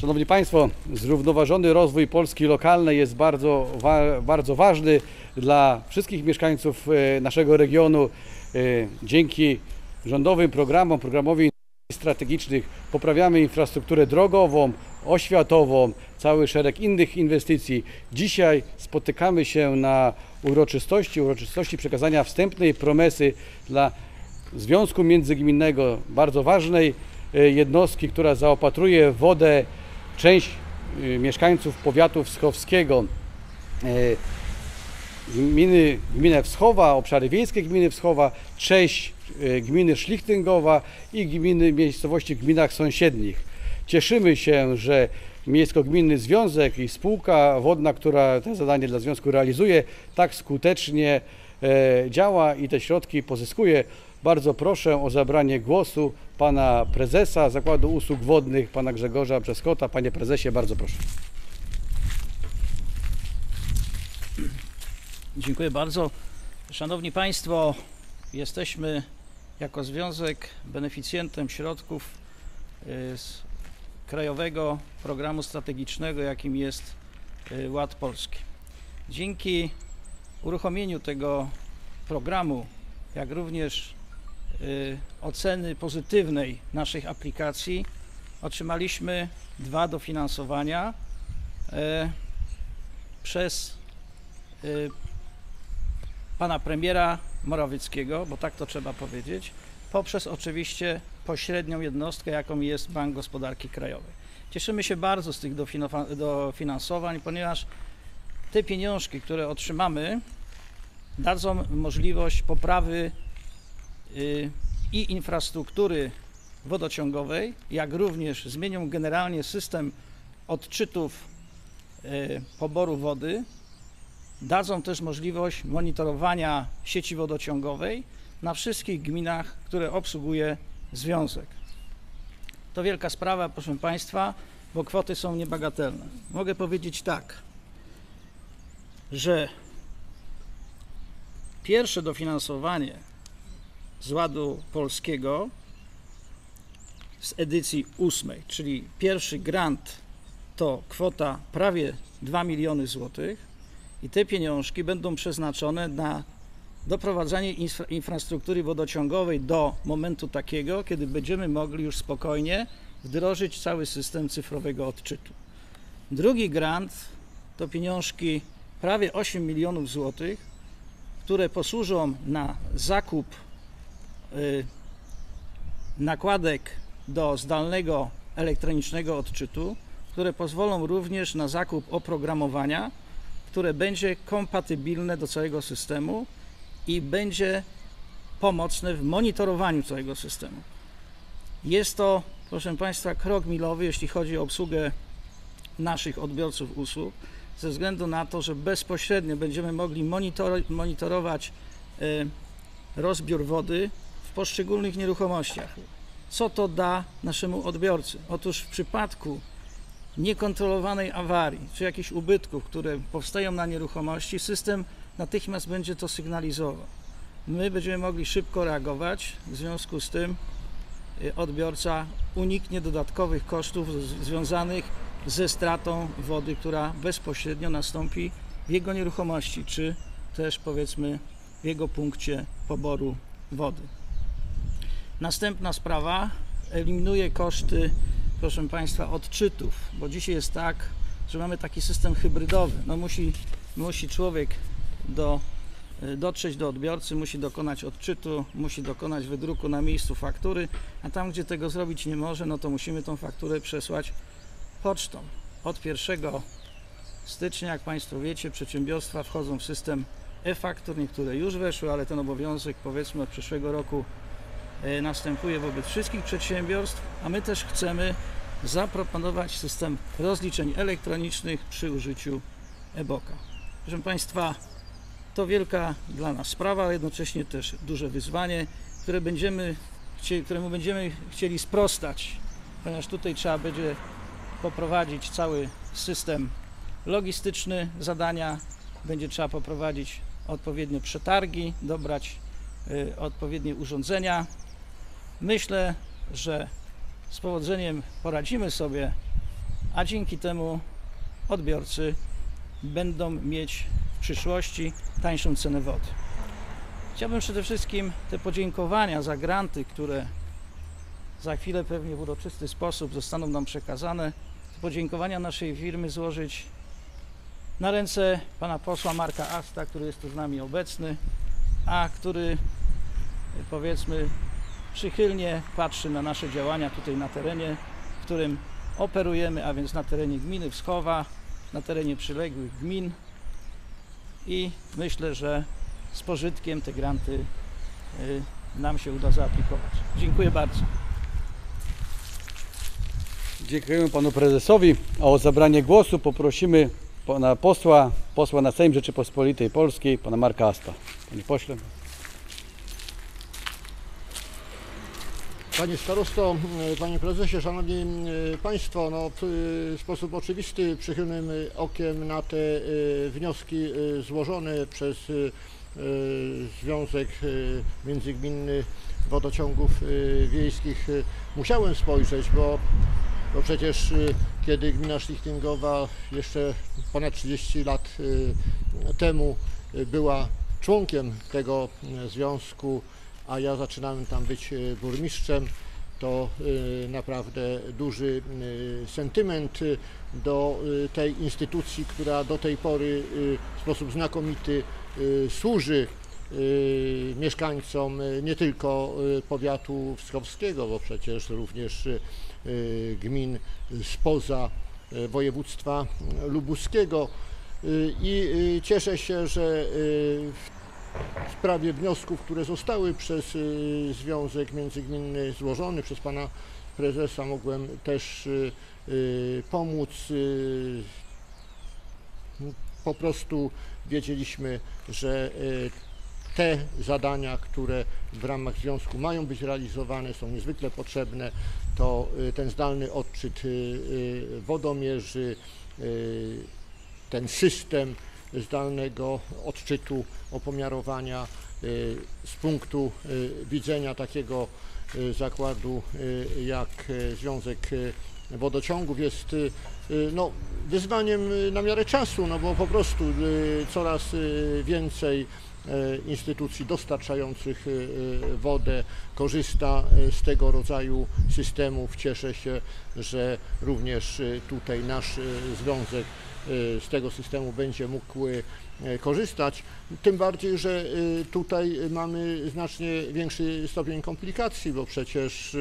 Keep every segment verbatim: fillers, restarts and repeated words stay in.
Szanowni Państwo, zrównoważony rozwój Polski lokalnej jest bardzo, wa bardzo ważny dla wszystkich mieszkańców naszego regionu. Dzięki rządowym programom, programowi strategicznych poprawiamy infrastrukturę drogową, oświatową, cały szereg innych inwestycji. Dzisiaj spotykamy się na uroczystości, uroczystości przekazania wstępnej promesy dla Związku Międzygminnego, bardzo ważnej jednostki, która zaopatruje w wodę część mieszkańców powiatu wschowskiego, gminy, gminę Wschowa, obszary wiejskie gminy Wschowa, część gminy Szlichtyngowa i gminy, miejscowości w gminach sąsiednich. Cieszymy się, że Miejsko-Gminny Związek i spółka wodna, która to zadanie dla związku realizuje, tak skutecznie działa i te środki pozyskuje. Bardzo proszę o zabranie głosu pana prezesa Zakładu Usług Wodnych, pana Grzegorza Brzeskota. Panie prezesie, bardzo proszę. Dziękuję bardzo. Szanowni Państwo, jesteśmy jako związek beneficjentem środków z Krajowego Programu Strategicznego, jakim jest Ład Polski. Dzięki uruchomieniu tego programu, jak również oceny pozytywnej naszych aplikacji, otrzymaliśmy dwa dofinansowania przez pana premiera Morawieckiego, bo tak to trzeba powiedzieć, poprzez oczywiście pośrednią jednostkę, jaką jest Bank Gospodarki Krajowej. Cieszymy się bardzo z tych dofinansowań, ponieważ te pieniążki, które otrzymamy, dadzą możliwość poprawy i infrastruktury wodociągowej, jak również zmienią generalnie system odczytów poboru wody, dadzą też możliwość monitorowania sieci wodociągowej na wszystkich gminach, które obsługuje związek. To wielka sprawa, proszę Państwa, bo kwoty są niebagatelne. Mogę powiedzieć tak, że pierwsze dofinansowanie z Ładu Polskiego z edycji ósmej, czyli pierwszy grant, to kwota prawie dwa miliony złotych i te pieniążki będą przeznaczone na doprowadzanie infra infrastruktury wodociągowej do momentu takiego, kiedy będziemy mogli już spokojnie wdrożyć cały system cyfrowego odczytu. Drugi grant to pieniążki prawie osiem milionów złotych, które posłużą na zakup y, nakładek do zdalnego elektronicznego odczytu, które pozwolą również na zakup oprogramowania, które będzie kompatybilne do całego systemu i będzie pomocne w monitorowaniu całego systemu. Jest to, proszę Państwa, krok milowy, jeśli chodzi o obsługę naszych odbiorców usług, ze względu na to, że bezpośrednio będziemy mogli monitor monitorować y, rozbiór wody w poszczególnych nieruchomościach. Co to da naszemu odbiorcy? Otóż w przypadku niekontrolowanej awarii czy jakichś ubytków, które powstają na nieruchomości, system natychmiast będzie to sygnalizował. My będziemy mogli szybko reagować, w związku z tym odbiorca uniknie dodatkowych kosztów związanych ze stratą wody, która bezpośrednio nastąpi w jego nieruchomości, czy też powiedzmy w jego punkcie poboru wody. Następna sprawa, eliminuje koszty, proszę Państwa, odczytów, bo dzisiaj jest tak, że mamy taki system hybrydowy. No musi, musi człowiek do, dotrzeć do odbiorcy, musi dokonać odczytu, musi dokonać wydruku na miejscu faktury, a tam, gdzie tego zrobić nie może, no to musimy tą fakturę przesłać pocztą. Od pierwszego stycznia, jak Państwo wiecie, przedsiębiorstwa wchodzą w system e-faktur, niektóre już weszły, ale ten obowiązek, powiedzmy, od przyszłego roku następuje wobec wszystkich przedsiębiorstw, a my też chcemy zaproponować system rozliczeń elektronicznych przy użyciu e-boka. Proszę Państwa, to wielka dla nas sprawa, a jednocześnie też duże wyzwanie, które będziemy chcieli, któremu będziemy chcieli sprostać, ponieważ tutaj trzeba będzie poprowadzić cały system logistyczny zadania, będzie trzeba poprowadzić odpowiednio przetargi, dobrać y, odpowiednie urządzenia. Myślę, że z powodzeniem poradzimy sobie a dzięki temu odbiorcy będą mieć w przyszłości tańszą cenę wody. Chciałbym przede wszystkim te podziękowania za granty, które za chwilę pewnie w uroczysty sposób zostaną nam przekazane, te podziękowania naszej firmy złożyć na ręce pana posła Marka Asta, który jest tu z nami obecny, a który, powiedzmy, przychylnie patrzy na nasze działania tutaj na terenie, w którym operujemy, a więc na terenie gminy Wschowa, na terenie przyległych gmin, i myślę, że z pożytkiem te granty y, nam się uda zaaplikować. Dziękuję bardzo. Dziękujemy panu prezesowi, a o zabranie głosu poprosimy pana posła, posła na Sejm Rzeczypospolitej Polskiej, pana Marka Asta. Panie pośle. Panie starosto, panie prezesie, szanowni państwo, no, w sposób oczywisty przychylnym okiem na te wnioski złożone przez Związek Międzygminny Wodociągów Wiejskich musiałem spojrzeć, bo, bo przecież kiedy gmina Szlichtingowa jeszcze ponad trzydzieści lat temu była członkiem tego związku, a ja zaczynałem tam być burmistrzem, to naprawdę duży sentyment do tej instytucji, która do tej pory w sposób znakomity służy mieszkańcom nie tylko powiatu wschowskiego, bo przecież również gmin spoza województwa lubuskiego, i cieszę się, że w sprawie wniosków, które zostały przez Związek Międzygminny złożone przez pana prezesa, mogłem też pomóc. Po prostu wiedzieliśmy, że te zadania, które w ramach związku mają być realizowane, są niezwykle potrzebne. To ten zdalny odczyt wodomierzy, ten system zdalnego odczytu opomiarowania z punktu widzenia takiego zakładu jak Związek Wodociągów jest no, wyzwaniem na miarę czasu, no bo po prostu coraz więcej instytucji dostarczających wodę korzysta z tego rodzaju systemów. Cieszę się, że również tutaj nasz związek z tego systemu będzie mógł korzystać, tym bardziej, że tutaj mamy znacznie większy stopień komplikacji, bo przecież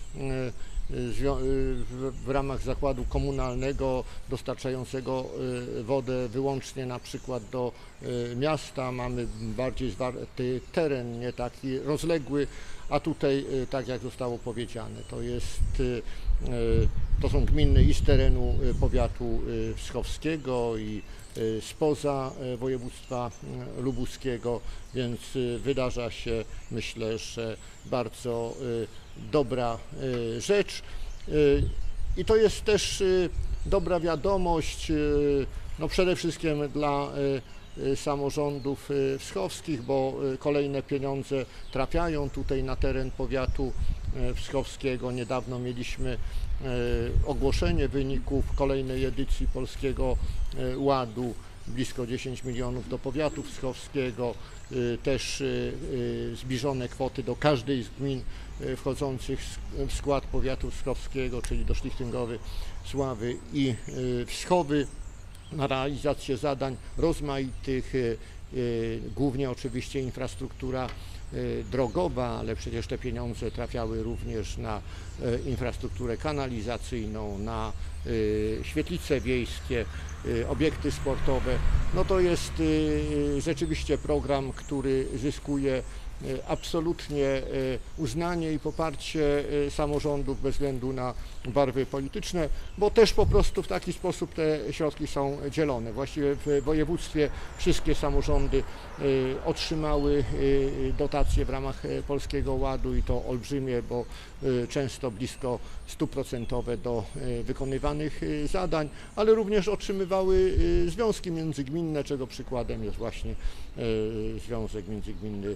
w ramach zakładu komunalnego dostarczającego wodę wyłącznie na przykład do miasta mamy bardziej zwarty teren, nie taki rozległy, a tutaj, tak jak zostało powiedziane, to jest, to są gminy i z terenu powiatu wschowskiego, i spoza województwa lubuskiego, więc wydarza się, myślę, że bardzo dobra rzecz, i to jest też dobra wiadomość, no przede wszystkim dla samorządów wschowskich, bo kolejne pieniądze trafiają tutaj na teren powiatu wschowskiego. Niedawno mieliśmy ogłoszenie wyników kolejnej edycji Polskiego Ładu, blisko dziesięć milionów do powiatu wschowskiego, też zbliżone kwoty do każdej z gmin wchodzących w skład powiatu wschowskiego, czyli do Szlichtingowy, Sławy i Wschowy, na realizację zadań rozmaitych, głównie oczywiście infrastruktura drogowa, ale przecież te pieniądze trafiały również na infrastrukturę kanalizacyjną, na świetlice wiejskie, obiekty sportowe. No to jest rzeczywiście program, który zyskuje absolutnie uznanie i poparcie samorządów bez względu na barwy polityczne, bo też po prostu w taki sposób te środki są dzielone. Właściwie w województwie wszystkie samorządy otrzymały dotacje w ramach Polskiego Ładu, i to olbrzymie, bo często blisko stuprocentowe do wykonywanych zadań, ale również otrzymywały związki międzygminne, czego przykładem jest właśnie Związek Międzygminny Wodociągów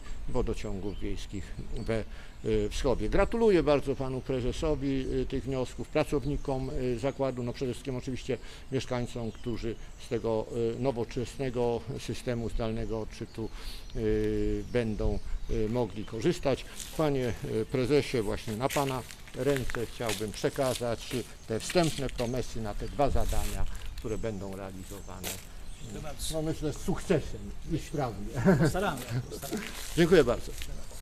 wodociągów wiejskich we Wschowie. Gratuluję bardzo panu prezesowi tych wniosków, pracownikom zakładu, no przede wszystkim oczywiście mieszkańcom, którzy z tego nowoczesnego systemu zdalnego odczytu będą mogli korzystać. Panie prezesie, właśnie na pana ręce chciałbym przekazać te wstępne promesy na te dwa zadania, które będą realizowane, no myślę, z sukcesem i sprawnie. Postaramy. Dziękuję bardzo.